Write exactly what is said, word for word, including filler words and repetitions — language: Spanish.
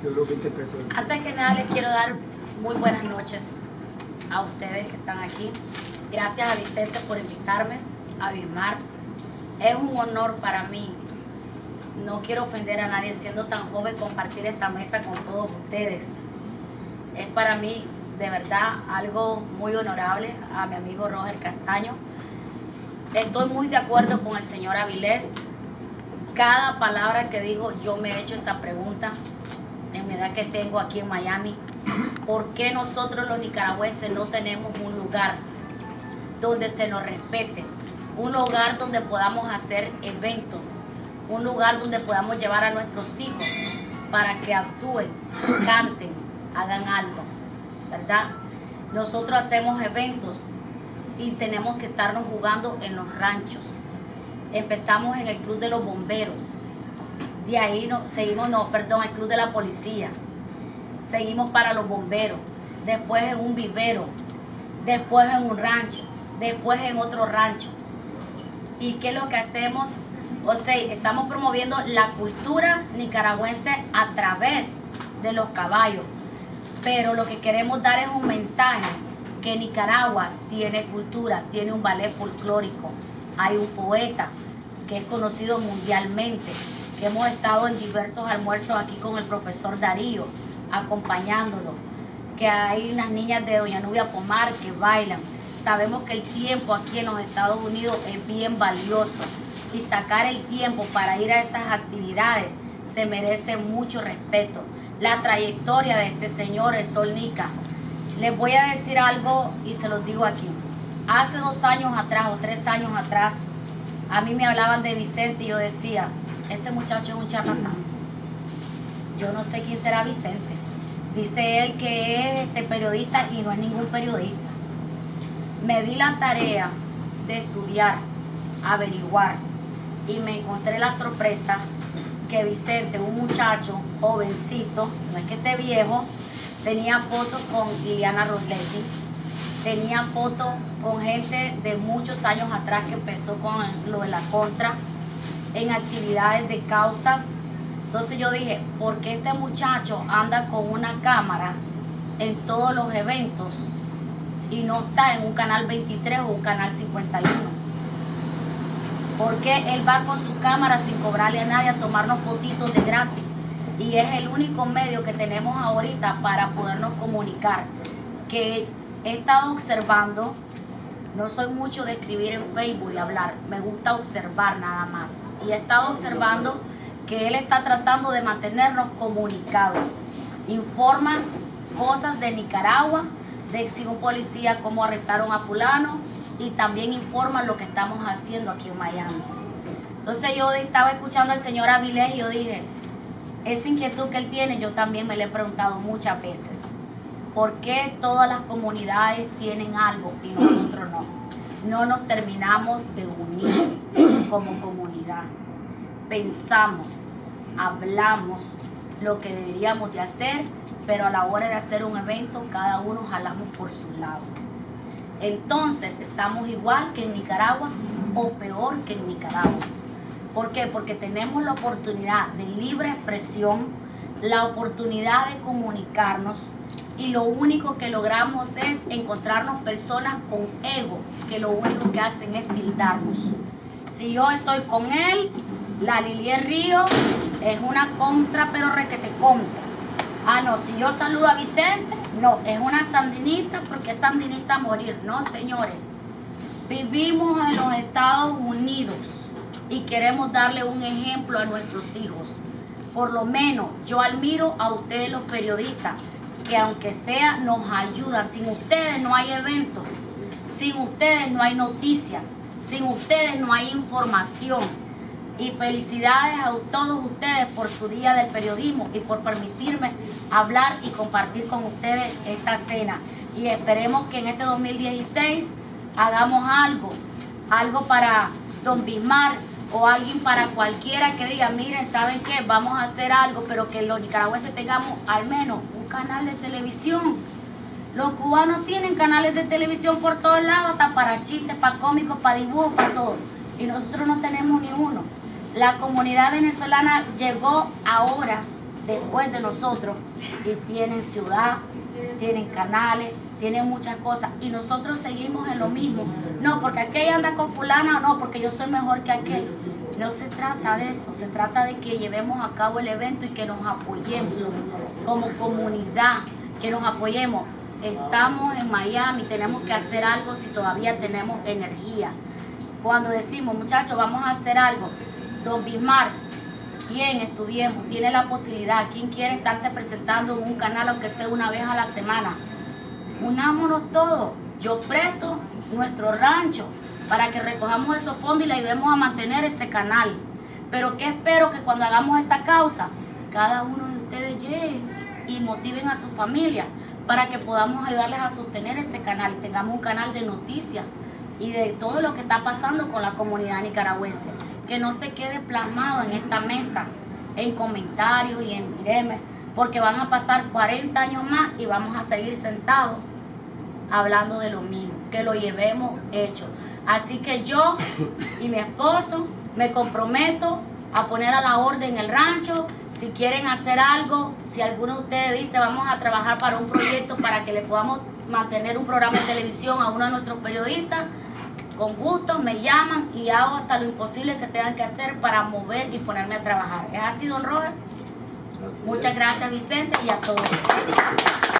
Yo los veinte pesos. Antes que nada les quiero dar muy buenas noches a ustedes que están aquí. Gracias a Vicente por invitarme, a Bismar. Es un honor para mí, no quiero ofender a nadie siendo tan joven, compartir esta mesa con todos ustedes. Es para mí de verdad algo muy honorable, a mi amigo Roger Castaño. Estoy muy de acuerdo con el señor Avilés. Cada palabra que dijo, yo me he hecho esta pregunta en mi edad que tengo aquí en Miami. ¿Por qué nosotros los nicaragüenses no tenemos un lugar donde se nos respete? Un lugar donde podamos hacer eventos, un lugar donde podamos llevar a nuestros hijos para que actúen, canten, hagan algo, ¿verdad? Nosotros hacemos eventos y tenemos que estarnos jugando en los ranchos. Empezamos en el Club de los Bomberos, de ahí no, seguimos, no, perdón, el Club de la Policía, seguimos para los bomberos, después en un vivero, después en un rancho, después en otro rancho. ¿Y qué es lo que hacemos? O sea, estamos promoviendo la cultura nicaragüense a través de los caballos. Pero lo que queremos dar es un mensaje que Nicaragua tiene cultura, tiene un ballet folclórico. Hay un poeta que es conocido mundialmente, que hemos estado en diversos almuerzos aquí con el profesor Darío, acompañándolo. Que hay unas niñas de Doña Nubia Pomar que bailan. Sabemos que el tiempo aquí en los Estados Unidos es bien valioso y sacar el tiempo para ir a estas actividades se merece mucho respeto. La trayectoria de este señor, el Sol Nica. Les voy a decir algo y se los digo aquí. Hace dos años atrás o tres años atrás, a mí me hablaban de Vicente y yo decía, este muchacho es un charlatán. Yo no sé quién será Vicente. Dice él que es este periodista y no es ningún periodista. Me di la tarea de estudiar, averiguar y me encontré la sorpresa que Vicente, un muchacho jovencito, no es que esté viejo, tenía fotos con Liliana Rosletti, tenía fotos con gente de muchos años atrás que empezó con lo de la contra, en actividades de causas. Entonces yo dije, ¿por qué este muchacho anda con una cámara en todos los eventos y no está en un canal veintitrés o un canal cincuenta y uno? Porque él va con su cámara sin cobrarle a nadie a tomarnos fotitos de gratis. Y es el único medio que tenemos ahorita para podernos comunicar. Que he estado observando, no soy mucho de escribir en Facebook y hablar, me gusta observar nada más. Y he estado observando que él está tratando de mantenernos comunicados. Informa cosas de Nicaragua, de si un policía cómo arrestaron a fulano, y también informa lo que estamos haciendo aquí en Miami. Entonces yo estaba escuchando al señor Avilés y yo dije, esa inquietud que él tiene, yo también me la he preguntado muchas veces. ¿Por qué todas las comunidades tienen algo y nosotros no? No nos terminamos de unir como comunidad. Pensamos, hablamos lo que deberíamos de hacer, pero a la hora de hacer un evento, cada uno jalamos por su lado. Entonces, estamos igual que en Nicaragua o peor que en Nicaragua. ¿Por qué? Porque tenemos la oportunidad de libre expresión, la oportunidad de comunicarnos y lo único que logramos es encontrarnos personas con ego, que lo único que hacen es tildarnos. Si yo estoy con él, la Lilié Río es una contra, pero requete contra. Ah, no, si yo saludo a Vicente, no, es una sandinista porque es sandinista a morir. No, señores, vivimos en los Estados Unidos y queremos darle un ejemplo a nuestros hijos. Por lo menos yo admiro a ustedes los periodistas, que aunque sea nos ayudan. Sin ustedes no hay eventos, sin ustedes no hay noticias, sin ustedes no hay información. Y felicidades a todos ustedes por su día del periodismo y por permitirme hablar y compartir con ustedes esta cena. Y esperemos que en este dos mil dieciséis hagamos algo, algo para don Bismar o alguien para cualquiera que diga, miren, ¿saben qué? Vamos a hacer algo, pero que los nicaragüenses tengamos al menos un canal de televisión. Los cubanos tienen canales de televisión por todos lados, hasta para chistes, para cómicos, para dibujos, para todo. Y nosotros no tenemos ni uno. La comunidad venezolana llegó ahora después de nosotros y tienen ciudad, tienen canales, tienen muchas cosas y nosotros seguimos en lo mismo. No, porque aquel anda con fulana o no, porque yo soy mejor que aquel. No se trata de eso, se trata de que llevemos a cabo el evento y que nos apoyemos como comunidad, que nos apoyemos. Estamos en Miami, tenemos que hacer algo si todavía tenemos energía. Cuando decimos, muchachos, vamos a hacer algo, don Bismarck, quien estudiemos, tiene la posibilidad, quien quiere estarse presentando en un canal, aunque sea una vez a la semana, unámonos todos. Yo presto nuestro rancho para que recojamos esos fondos y le ayudemos a mantener ese canal. Pero ¿qué espero? Que cuando hagamos esta causa, cada uno de ustedes llegue y motiven a su familia para que podamos ayudarles a sostener ese canal y tengamos un canal de noticias y de todo lo que está pasando con la comunidad nicaragüense. Que no se quede plasmado en esta mesa, en comentarios y en diremes, porque van a pasar cuarenta años más y vamos a seguir sentados hablando de lo mismo, que lo llevemos hecho. Así que yo y mi esposo me comprometo a poner a la orden el rancho. Si quieren hacer algo, si alguno de ustedes dice vamos a trabajar para un proyecto para que le podamos mantener un programa de televisión a uno de nuestros periodistas, con gusto me llaman y hago hasta lo imposible que tengan que hacer para mover y ponerme a trabajar. ¿Es así, don Robert? Muchas gracias, Vicente, y a todos.